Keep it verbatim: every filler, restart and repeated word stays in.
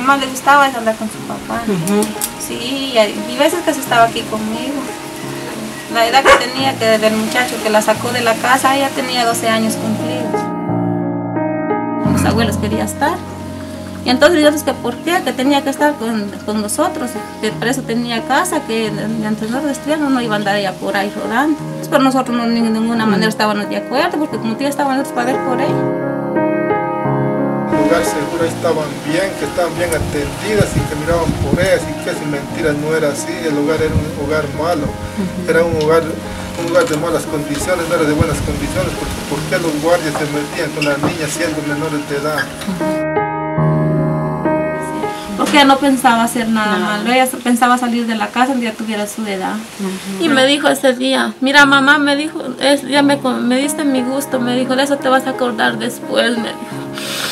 más le gustaba es andar con su papá. Uh-huh. Sí, y hay veces que se estaba aquí conmigo. La edad que tenía, que del muchacho que la sacó de la casa, ella tenía doce años cumplidos. Los abuelos querían estar. Y entonces dijimos que por qué, que tenía que estar con, con nosotros, que por eso tenía casa, que entre nosotros estudiamos no iba a andar ella por ahí rodando. Pero nosotros no, de ninguna manera estábamos de acuerdo, porque como tía estábamos para ver por ella. El lugar seguro estaban bien, que estaban bien atendidas y que miraban por ellas y que sin mentiras no era así. El hogar era un hogar malo, uh-huh. Era un hogar, un lugar de malas condiciones, no era de buenas condiciones, porque ¿por qué los guardias se metían con las niñas siendo menores de edad? Uh-huh. Porque ella no pensaba hacer nada no. malo, ella pensaba salir de la casa cuando ya tuviera su edad. Uh-huh. Y me dijo ese día, mira mamá, me dijo, es, ya me, me diste mi gusto, me dijo, de eso te vas a acordar después, me dijo.